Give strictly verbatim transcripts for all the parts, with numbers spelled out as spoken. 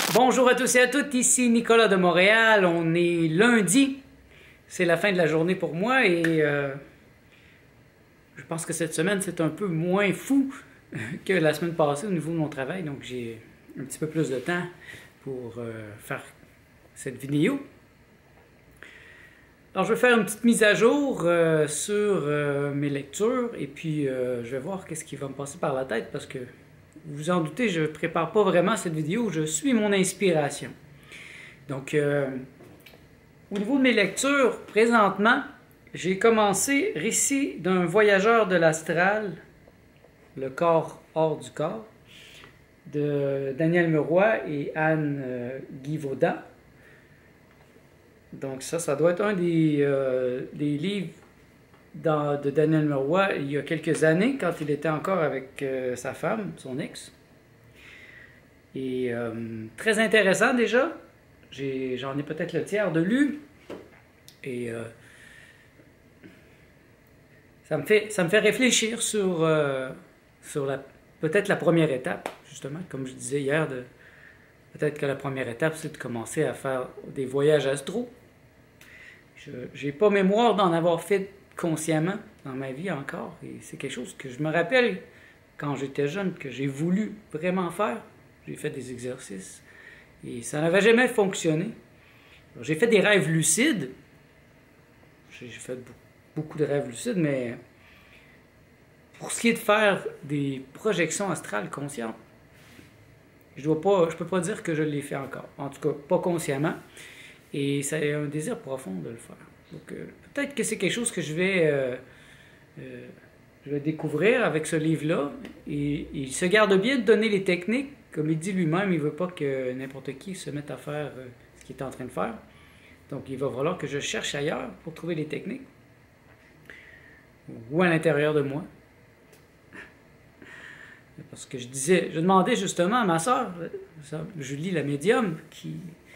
Bonjour à tous et à toutes, ici Nicolas de Montréal. On est lundi, c'est la fin de la journée pour moi et euh, je pense que cette semaine c'est un peu moins fou que la semaine passée au niveau de mon travail. Donc j'ai un petit peu plus de temps pour euh, faire cette vidéo. Alors je vais faire une petite mise à jour euh, sur euh, mes lectures et puis euh, je vais voir qu'est-ce qui va me passer par la tête parce que vous vous en doutez, je ne prépare pas vraiment cette vidéo, je suis mon inspiration. Donc, euh, au niveau de mes lectures, présentement, j'ai commencé Récit d'un voyageur de l'astral, Le corps hors du corps, de Daniel Meroy et Anne euh, Guy-Vaudan. Donc ça, ça doit être un des, euh, des livres Dans, de Daniel Meroy il y a quelques années, quand il était encore avec euh, sa femme, son ex. Et euh, très intéressant déjà. J'en ai, ai peut-être le tiers de lu. Et euh, ça, me fait, ça me fait réfléchir sur, euh, sur la, peut-être la première étape, justement, comme je disais hier. Peut-être que la première étape, c'est de commencer à faire des voyages astraux. Je n'ai pas mémoire d'en avoir fait consciemment dans ma vie encore. Et c'est quelque chose que je me rappelle quand j'étais jeune, que j'ai voulu vraiment faire. J'ai fait des exercices et ça n'avait jamais fonctionné. J'ai fait des rêves lucides. J'ai fait beaucoup de rêves lucides, mais pour ce qui est de faire des projections astrales conscientes, je dois pas, je peux pas dire que je l'ai fait encore. En tout cas, pas consciemment. Et c'est un désir profond de le faire. Donc, euh, peut-être que c'est quelque chose que je vais, euh, euh, je vais découvrir avec ce livre-là. Et, et il se garde bien de donner les techniques. Comme il dit lui-même, il ne veut pas que n'importe qui se mette à faire euh, ce qu'il est en train de faire. Donc, il va falloir que je cherche ailleurs pour trouver les techniques. Ou à l'intérieur de moi. Parce que je disais, je demandais justement à ma soeur, Julie la médium, qui...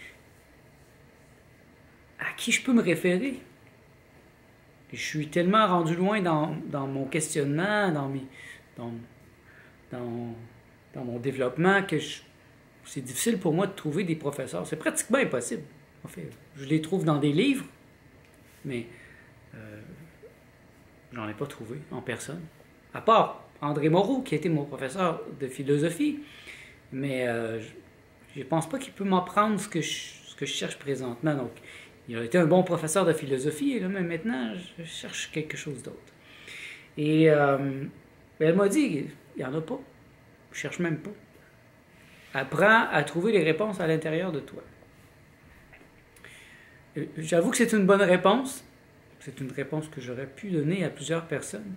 à qui je peux me référer. Et je suis tellement rendu loin dans, dans mon questionnement, dans, mes, dans, dans, dans mon développement, que c'est difficile pour moi de trouver des professeurs. C'est pratiquement impossible. En fait, je les trouve dans des livres, mais euh, j'en ai pas trouvé en personne. À part André Moreau, qui a été mon professeur de philosophie, mais euh, je ne pense pas qu'il peut m'apprendre ce, que je, ce que je cherche présentement. Donc, il a été un bon professeur de philosophie, et là, mais maintenant, je cherche quelque chose d'autre. Et euh, elle m'a dit, il n'y en a pas. Je ne cherche même pas. Apprends à trouver les réponses à l'intérieur de toi. J'avoue que c'est une bonne réponse. C'est une réponse que j'aurais pu donner à plusieurs personnes.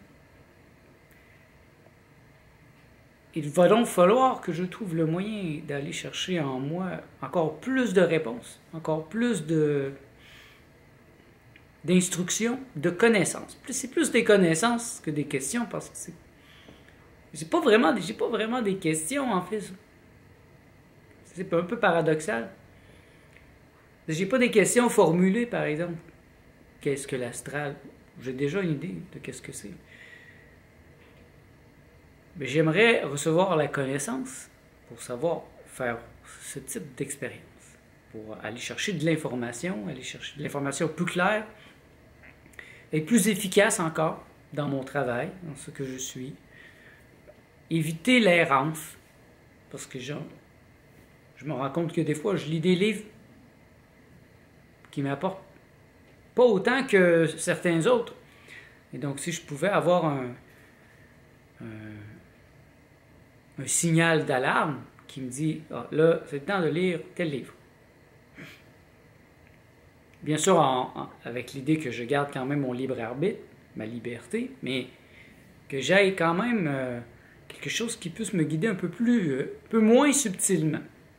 Il va donc falloir que je trouve le moyen d'aller chercher en moi encore plus de réponses, encore plus de... d'instructions, de connaissances. C'est plus des connaissances que des questions, parce que c'est... J'ai pas vraiment, j'ai pas vraiment des questions, en fait. C'est un peu paradoxal. J'ai pas des questions formulées, par exemple. Qu'est-ce que l'astral? J'ai déjà une idée de qu'est-ce que c'est. Mais j'aimerais recevoir la connaissance pour savoir faire ce type d'expérience. Pour aller chercher de l'information, aller chercher de l'information plus claire, et plus efficace encore dans mon travail, dans ce que je suis. Éviter l'errance, parce que je, je me rends compte que des fois, je lis des livres qui m'apportent pas autant que certains autres. Et donc, si je pouvais avoir un, un, un signal d'alarme qui me dit ah, « là, c'est le temps de lire tel livre ». Bien sûr, en, en, avec l'idée que je garde quand même mon libre arbitre, ma liberté, mais que j'aille quand même euh, quelque chose qui puisse me guider un peu plus, euh, un peu moins subtilement.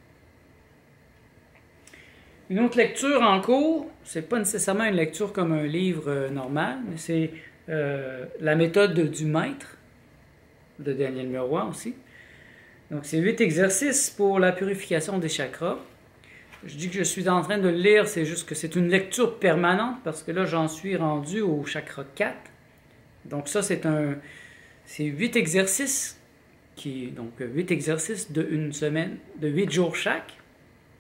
Une autre lecture en cours, c'est pas nécessairement une lecture comme un livre euh, normal, mais c'est euh, La méthode du maître de Daniel Meroy aussi. Donc, c'est huit exercices pour la purification des chakras. Je dis que je suis en train de le lire, c'est juste que c'est une lecture permanente, parce que là, j'en suis rendu au chakra quatre. Donc ça, c'est un, c'est huit exercices, qui, donc huit exercices de une semaine, de huit jours chaque.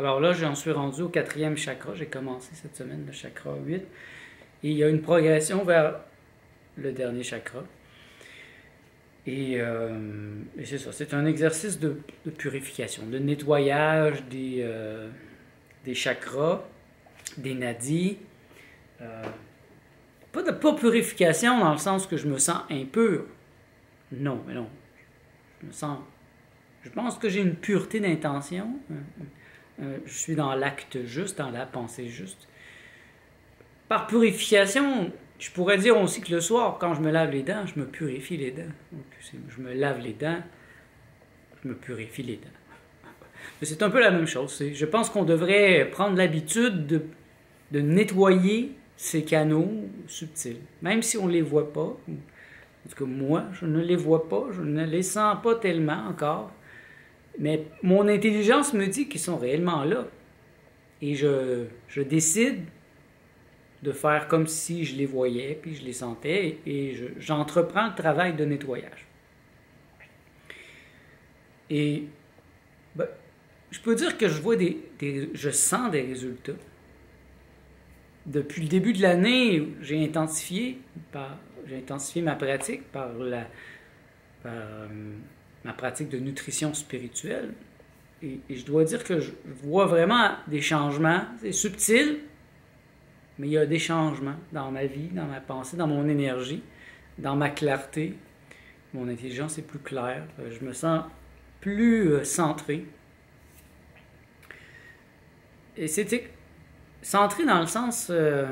Alors là, j'en suis rendu au quatrième chakra. J'ai commencé cette semaine le chakra huit. Et il y a une progression vers le dernier chakra. Et, euh, et c'est ça, c'est un exercice de, de purification, de nettoyage des, euh, des chakras, des nadis. Euh, pas de pas purification dans le sens que je me sens impur. Non, mais non. Je me sens... Je pense que j'ai une pureté d'intention. Je suis dans l'acte juste, dans la pensée juste. Par purification, je pourrais dire aussi que le soir, quand je me lave les dents, je me purifie les dents. Donc, je me lave les dents, je me purifie les dents. Mais c'est un peu la même chose. Je pense qu'on devrait prendre l'habitude de, de nettoyer ces canaux subtils, même si on ne les voit pas. En tout cas, moi, je ne les vois pas, je ne les sens pas tellement encore. Mais mon intelligence me dit qu'ils sont réellement là. Et je, je décide de faire comme si je les voyais, puis je les sentais, et je, j'entreprends le travail de nettoyage. Et ben, je peux dire que je vois des, des, je sens des résultats. Depuis le début de l'année, j'ai intensifié, par, j'ai intensifié ma pratique par, la, par euh, ma pratique de nutrition spirituelle. Et, et je dois dire que je vois vraiment des changements. C'est subtil, mais il y a des changements dans ma vie, dans ma pensée, dans mon énergie, dans ma clarté. Mon intelligence est plus claire. Je me sens plus centré. Et c'était centré dans le sens euh,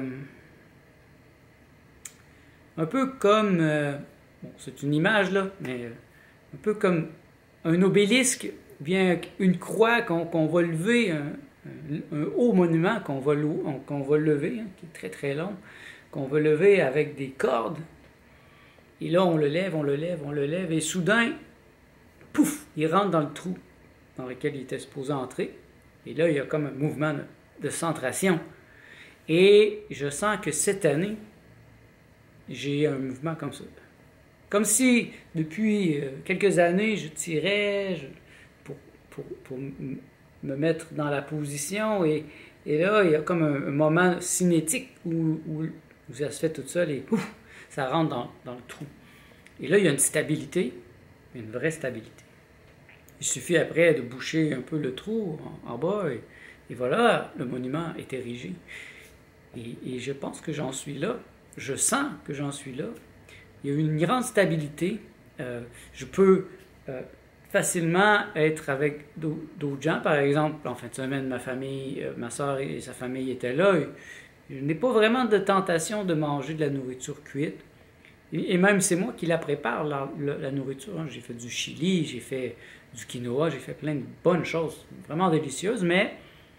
un peu comme, euh, bon, c'est une image là, mais un peu comme un obélisque, bien une croix qu'on, qu'on va lever, un, un, un haut monument qu'on va, qu'on va lever, hein, qui est très très long, qu'on va lever avec des cordes. Et là, on le lève, on le lève, on le lève, et soudain, pouf, il rentre dans le trou dans lequel il était supposé entrer. Et là, il y a comme un mouvement de, de centration. Et je sens que cette année, j'ai un mouvement comme ça. Comme si, depuis quelques années, je tirais je, pour, pour, pour me mettre dans la position. Et, et là, il y a comme un, un moment cinétique où, où, où ça se fait tout seul et pouf, ça rentre dans, dans le trou. Et là, il y a une stabilité, une vraie stabilité. Il suffit après de boucher un peu le trou en, en bas et, et voilà, le monument est érigé. Et, et je pense que j'en suis là. Je sens que j'en suis là. Il y a une grande stabilité. Euh, je peux euh, facilement être avec d'autres gens. Par exemple, en fin de semaine, ma famille, euh, ma soeur et sa famille étaient là. Et je n'ai pas vraiment de tentation de manger de la nourriture cuite. Et, et même c'est moi qui la prépare, la, la, la nourriture. Hein. J'ai fait du chili, j'ai fait du quinoa, j'ai fait plein de bonnes choses, vraiment délicieuses, mais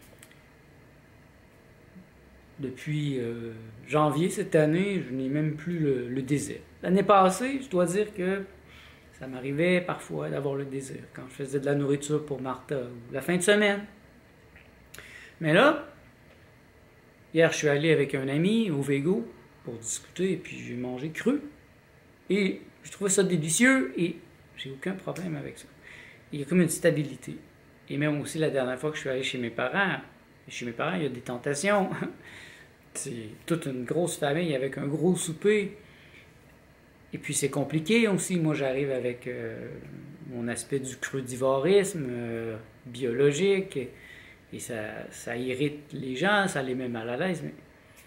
depuis euh, janvier cette année, je n'ai même plus le, le désir. L'année passée, je dois dire que ça m'arrivait parfois d'avoir le désir quand je faisais de la nourriture pour Martha ou la fin de semaine. Mais là, hier, je suis allé avec un ami au Végo pour discuter et puis j'ai mangé cru. Et je trouvais ça délicieux et j'ai aucun problème avec ça. Il y a comme une stabilité. Et même aussi la dernière fois que je suis allé chez mes parents, chez mes parents, il y a des tentations. C'est toute une grosse famille avec un gros souper. Et puis c'est compliqué aussi. Moi, j'arrive avec euh, mon aspect du crudivorisme euh, biologique. Et, et ça, ça irrite les gens, ça les met mal à l'aise. Mais,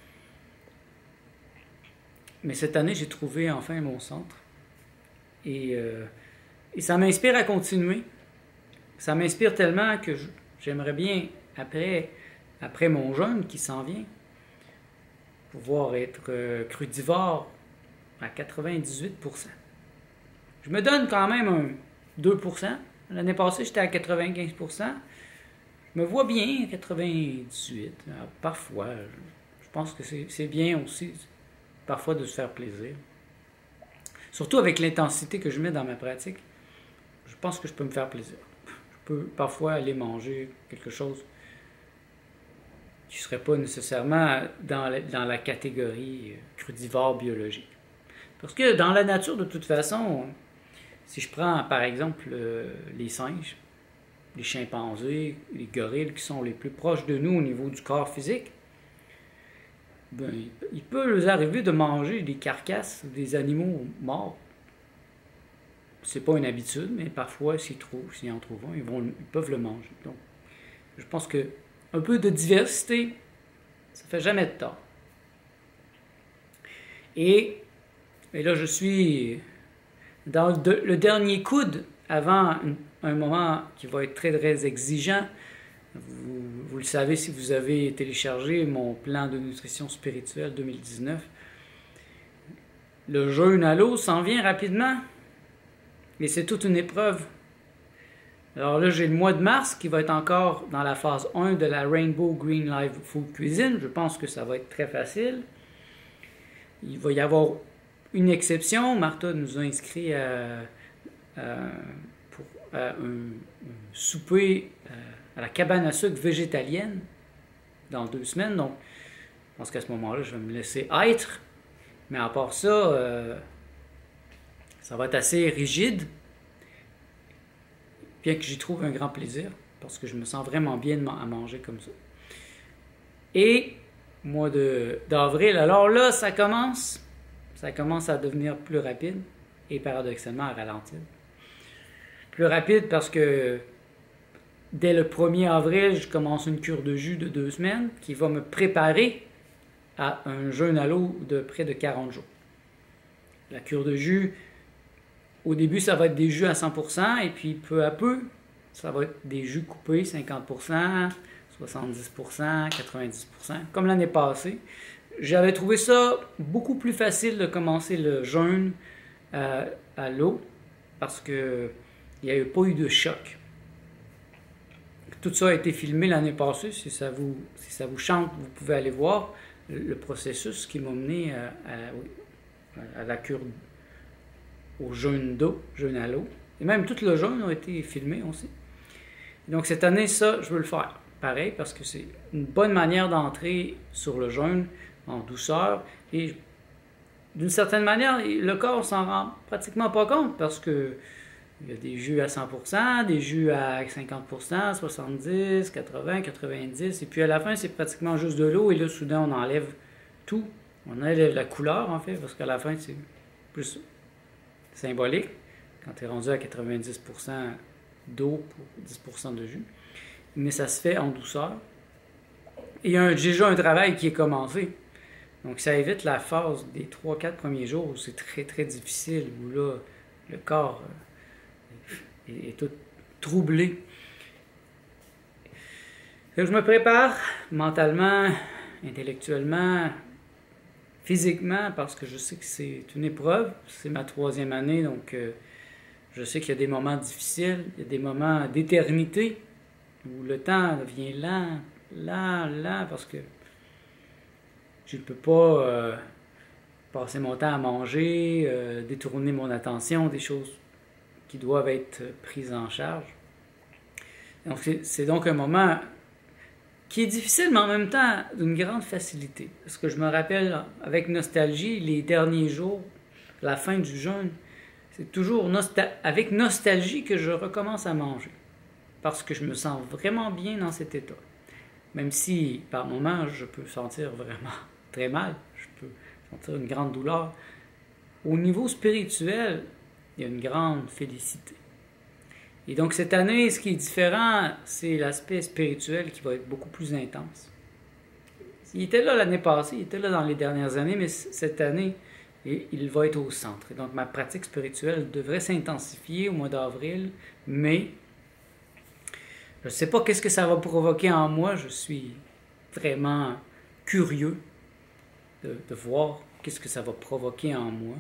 mais cette année, j'ai trouvé enfin mon centre. Et, euh, et ça m'inspire à continuer. Ça m'inspire tellement que je, j'aimerais bien, après, après mon jeûne qui s'en vient, pouvoir être euh, crudivore à quatre-vingt-dix-huit pour cent. Je me donne quand même un deux pour cent. L'année passée, j'étais à quatre-vingt-quinze pour cent. Je me vois bien à quatre-vingt-dix-huit. Alors, parfois, je, je pense que c'est, c'est bien aussi, parfois, de se faire plaisir. Surtout avec l'intensité que je mets dans ma pratique, je pense que je peux me faire plaisir. Je peux parfois aller manger quelque chose qui ne serait pas nécessairement dans la, dans la catégorie crudivore biologique. Parce que dans la nature, de toute façon, si je prends par exemple euh, les singes, les chimpanzés, les gorilles qui sont les plus proches de nous au niveau du corps physique, ben, il, il peut leur arriver de manger des carcasses des animaux morts. C'est pas une habitude, mais parfois, s'ils trouvent, s'ils en trouvent un, ils, vont, ils peuvent le manger. Donc, je pense que un peu de diversité, ça fait jamais de tort. Et, et là, je suis dans le, de, le dernier coude avant un, un moment qui va être très, très exigeant. Vous, vous le savez si vous avez téléchargé mon plan de nutrition spirituelle deux mille dix-neuf. Le jeûne à l'eau s'en vient rapidement. Et c'est toute une épreuve. Alors là, j'ai le mois de mars qui va être encore dans la phase un de la Rainbow Green Live Food Cuisine. Je pense que ça va être très facile. Il va y avoir une exception. Martha nous a inscrits à, à, pour, à un, un souper à, à la cabane à sucre végétalienne dans deux semaines. Donc, je pense qu'à ce moment-là, je vais me laisser être. Mais à part ça, euh, ça va être assez rigide, bien que j'y trouve un grand plaisir, parce que je me sens vraiment bien à manger comme ça. Et, mois d'avril, alors là, ça commence, ça commence à devenir plus rapide, et paradoxalement à ralentir. Plus rapide parce que dès le premier avril, je commence une cure de jus de deux semaines, qui va me préparer à un jeûne à l'eau de près de quarante jours. La cure de jus, au début, ça va être des jus à cent pour cent, et puis peu à peu, ça va être des jus coupés, cinquante pour cent, soixante-dix pour cent, quatre-vingt-dix pour cent, comme l'année passée. J'avais trouvé ça beaucoup plus facile de commencer le jeûne euh, à l'eau, parce qu'il n'y a pas eu de choc. Tout ça a été filmé l'année passée, si ça vous, si ça vous chante, vous pouvez aller voir le, le processus qui m'a mené à, à, à la cure au jeûne d'eau, jeûne à l'eau. Et même tout le jeûne a été filmé aussi. Donc cette année, ça, je veux le faire. Pareil, parce que c'est une bonne manière d'entrer sur le jeûne en douceur. Et d'une certaine manière, le corps s'en rend pratiquement pas compte parce que il y a des jus à cent pour cent, des jus à cinquante pour cent, soixante-dix, quatre-vingts, quatre-vingt-dix. Et puis à la fin, c'est pratiquement juste de l'eau. Et là, soudain, on enlève tout. On enlève la couleur, en fait, parce qu'à la fin, c'est plus symbolique, quand tu es rendu à quatre-vingt-dix pour cent d'eau pour dix pour cent de jus. Mais ça se fait en douceur. Et il y a déjà un travail qui est commencé. Donc ça évite la phase des trois quatre premiers jours où c'est très très difficile, où là, le corps est, est tout troublé. Donc, je me prépare mentalement, intellectuellement, physiquement, parce que je sais que c'est une épreuve. C'est ma troisième année, donc euh, je sais qu'il y a des moments difficiles, il y a des moments d'éternité où le temps devient lent, lent, lent, parce que je ne peux pas euh, passer mon temps à manger, euh, détourner mon attention des choses qui doivent être prises en charge. Donc c'est donc un moment qui est difficile, mais en même temps d'une grande facilité. Parce que je me rappelle avec nostalgie les derniers jours, la fin du jeûne, c'est toujours nostal- avec nostalgie que je recommence à manger. Parce que je me sens vraiment bien dans cet état. Même si par moments je peux sentir vraiment très mal, je peux sentir une grande douleur. Au niveau spirituel, il y a une grande félicité. Et donc cette année, ce qui est différent, c'est l'aspect spirituel qui va être beaucoup plus intense. Il était là l'année passée, il était là dans les dernières années, mais cette année, il va être au centre. Et donc ma pratique spirituelle devrait s'intensifier au mois d'avril, mais je ne sais pas qu'est-ce que ça va provoquer en moi. Je suis vraiment curieux de, de voir qu'est-ce que ça va provoquer en moi.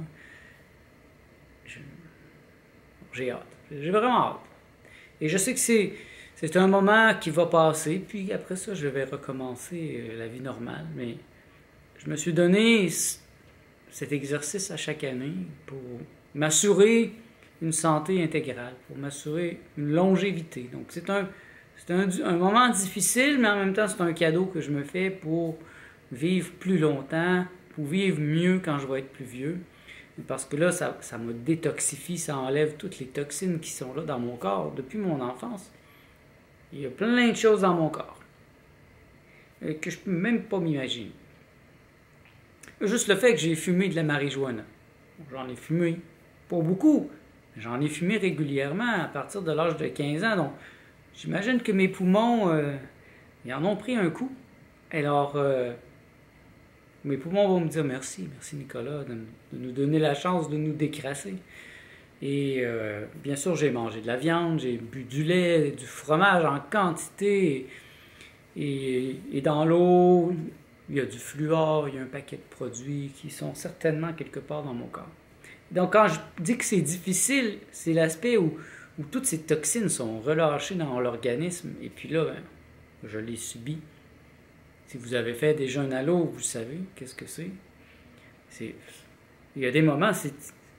Je, j'ai hâte. J'ai vraiment hâte. Et je sais que c'est, c'est un moment qui va passer, puis après ça, je vais recommencer la vie normale. Mais je me suis donné cet exercice à chaque année pour m'assurer une santé intégrale, pour m'assurer une longévité. Donc c'est un, c'est un, un moment difficile, mais en même temps, c'est un cadeau que je me fais pour vivre plus longtemps, pour vivre mieux quand je vais être plus vieux. Parce que là, ça, ça me détoxifie, ça enlève toutes les toxines qui sont là dans mon corps depuis mon enfance. Il y a plein de choses dans mon corps euh, que je peux même pas m'imaginer. Juste le fait que j'ai fumé de la marijuana. J'en ai fumé, pas beaucoup, mais j'en ai fumé régulièrement à partir de l'âge de quinze ans. Donc, j'imagine que mes poumons, euh, ils en ont pris un coup. Alors, euh, mes poumons vont me dire merci, merci Nicolas, de, de nous donner la chance de nous décrasser. Et euh, bien sûr, j'ai mangé de la viande, j'ai bu du lait, du fromage en quantité. Et, et dans l'eau, il y a du fluor, il y a un paquet de produits qui sont certainement quelque part dans mon corps. Donc quand je dis que c'est difficile, c'est l'aspect où, où toutes ces toxines sont relâchées dans l'organisme. Et puis là, ben, je les subis. Si vous avez fait des jeûnes à l'eau, vous savez qu'est-ce que c'est. C'est il y a des moments, c'est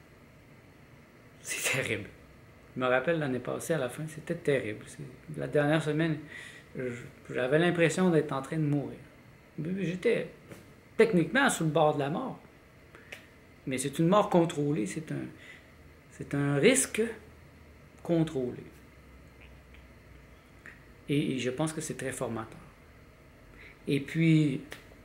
c'est terrible. Je me rappelle l'année passée, à la fin, c'était terrible. La dernière semaine, j'avais l'impression d'être en train de mourir. J'étais techniquement sur le bord de la mort. Mais c'est une mort contrôlée, c'est un, c'est un risque contrôlé. Et, et je pense que c'est très formateur. Et puis,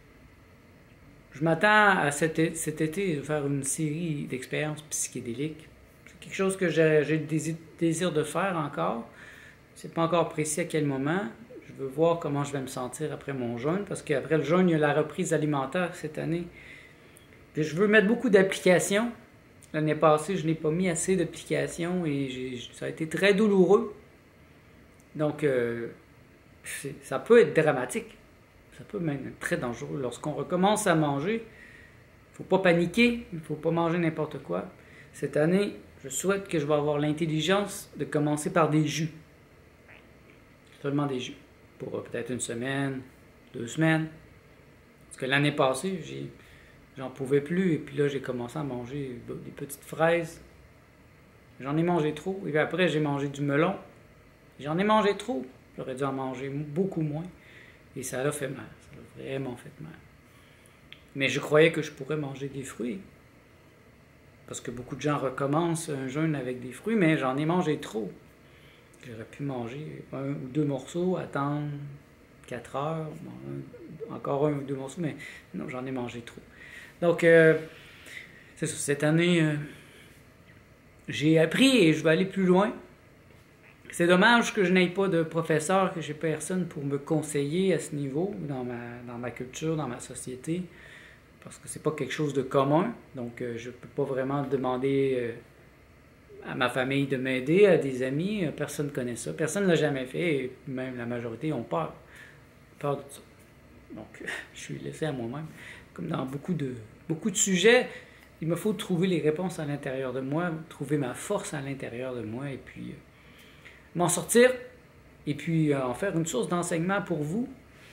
je m'attends à cet, cet été de faire une série d'expériences psychédéliques. C'est quelque chose que j'ai, j'ai le désir, désir de faire encore. C'est pas encore précis à quel moment. Je veux voir comment je vais me sentir après mon jeûne, parce qu'après le jeûne, il y a la reprise alimentaire cette année. Puis je veux mettre beaucoup d'applications. L'année passée, je n'ai pas mis assez d'applications et j'ai, ça a été très douloureux. Donc, euh, ça peut être dramatique. Ça peut même être très dangereux. Lorsqu'on recommence à manger, il ne faut pas paniquer, il ne faut pas manger n'importe quoi. Cette année, je souhaite que je vais avoir l'intelligence de commencer par des jus. Seulement des jus. Pour peut-être une semaine, deux semaines. Parce que l'année passée, j'ai, j'en pouvais plus. Et puis là, j'ai commencé à manger des petites fraises. J'en ai mangé trop. Et puis après, j'ai mangé du melon. J'en ai mangé trop. J'aurais dû en manger beaucoup moins. Et ça a fait mal. Ça a vraiment fait mal. Mais je croyais que je pourrais manger des fruits. Parce que beaucoup de gens recommencent un jeûne avec des fruits, mais j'en ai mangé trop. J'aurais pu manger un ou deux morceaux, attendre quatre heures, un, encore un ou deux morceaux, mais non, j'en ai mangé trop. Donc, euh, c'est ça. Cette année, euh, j'ai appris et je vais aller plus loin. C'est dommage que je n'aie pas de professeur, que je n'ai personne pour me conseiller à ce niveau, dans ma, dans ma culture, dans ma société, parce que c'est pas quelque chose de commun. Donc, euh, je ne peux pas vraiment demander euh, à ma famille de m'aider, à des amis. Euh, personne ne connaît ça. Personne ne l'a jamais fait, et même la majorité ont peur. Peur de ça. Donc, je suis laissé à moi-même. Comme dans beaucoup de, beaucoup de sujets, il me faut trouver les réponses à l'intérieur de moi, trouver ma force à l'intérieur de moi, et puis... Euh, m'en sortir, et puis euh, en faire une source d'enseignement pour vous.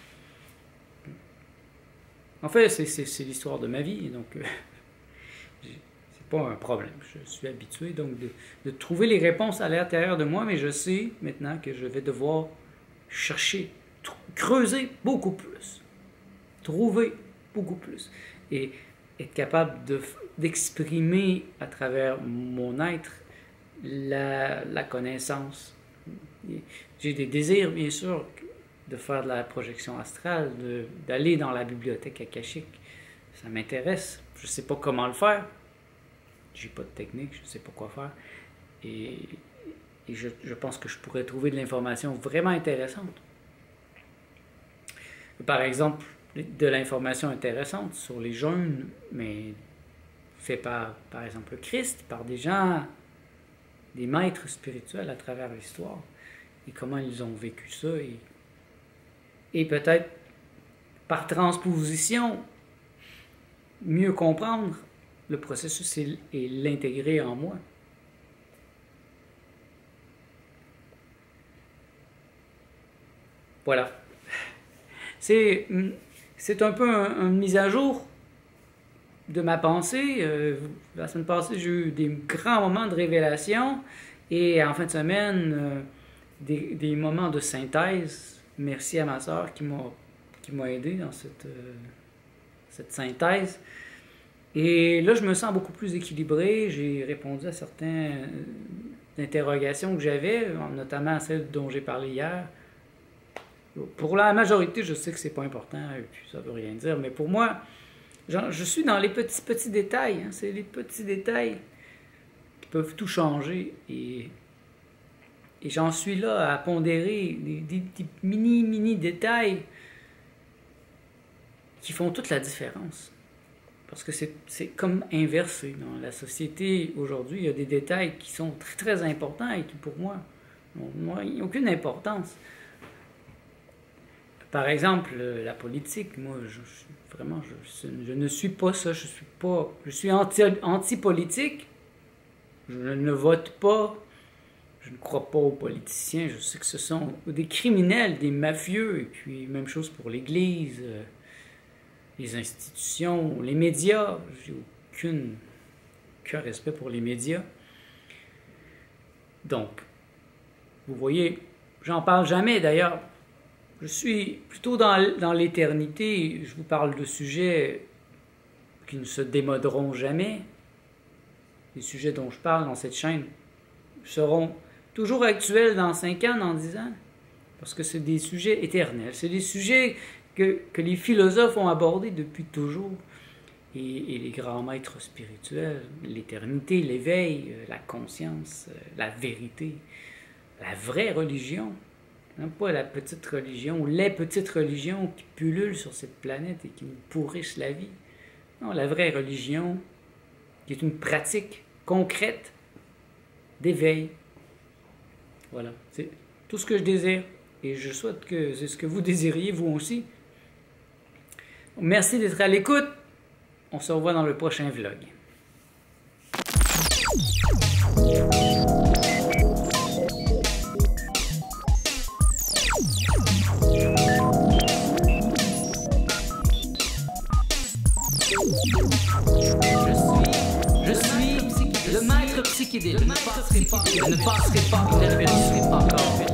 En fait, c'est, c'est, c'est l'histoire de ma vie, donc euh, c'est pas un problème. Je suis habitué donc de, de trouver les réponses à l'intérieur de moi, mais je sais maintenant que je vais devoir chercher, tr- creuser beaucoup plus, trouver beaucoup plus, et être capable de, d'exprimer à travers mon être la, la connaissance. J'ai des désirs, bien sûr, de faire de la projection astrale, de, d'aller dans la bibliothèque akashique. Ça m'intéresse. Je ne sais pas comment le faire. J'ai pas de technique, je ne sais pas quoi faire. Et, et je, je pense que je pourrais trouver de l'information vraiment intéressante. Par exemple, de l'information intéressante sur les jeûnes, mais fait par, par exemple, le Christ, par des gens, des maîtres spirituels à travers l'histoire. Et comment ils ont vécu ça, et, et peut-être par transposition, mieux comprendre le processus et, et l'intégrer en moi. Voilà. C'est, c'est un peu un, une mise à jour de ma pensée. Euh, la semaine passée, j'ai eu des grands moments de révélation, et en fin de semaine... Euh, Des, des moments de synthèse. Merci à ma sœur qui m'a, qui m'a aidé dans cette, euh, cette synthèse. Et là, je me sens beaucoup plus équilibré. J'ai répondu à certaines interrogations que j'avais, notamment à celle dont j'ai parlé hier, Pour la majorité, je sais que c'est pas important, et puis ça veut rien dire, mais pour moi, genre, je suis dans les petits, petits détails. Hein, c'est les petits détails qui peuvent tout changer. Et, et j'en suis là à pondérer des, des, des mini, mini détails qui font toute la différence. Parce que c'est comme inversé. Dans la société aujourd'hui, il y a des détails qui sont très, très importants et qui, pour moi, n'ont aucune importance. Par exemple, la politique, moi, je, je, vraiment, je, je ne suis pas ça. Je suis pas, je suis anti, anti-politique. Je ne vote pas. Je ne crois pas aux politiciens. Je sais que ce sont des criminels, des mafieux. Et puis, même chose pour l'Église, euh, les institutions, les médias. J'ai aucune, aucun respect pour les médias. Donc, vous voyez, j'en parle jamais d'ailleurs. Je suis plutôt dans, dans l'éternité. Je vous parle de sujets qui ne se démoderont jamais. Les sujets dont je parle dans cette chaîne seront toujours actuels dans cinq ans, dans dix ans. Parce que c'est des sujets éternels. C'est des sujets que, que les philosophes ont abordés depuis toujours. Et, et les grands maîtres spirituels, l'éternité, l'éveil, la conscience, la vérité, la vraie religion. Non pas la petite religion ou les petites religions qui pullulent sur cette planète et qui nous pourrissent la vie. Non, la vraie religion qui est une pratique concrète d'éveil. Voilà, c'est tout ce que je désire et je souhaite que c'est ce que vous désiriez vous aussi. Merci d'être à l'écoute. On se revoit dans le prochain vlog. Je suis le maître psychédélique. Je ne passerai pas, je ne passerai pas, je ne passerai pas encore.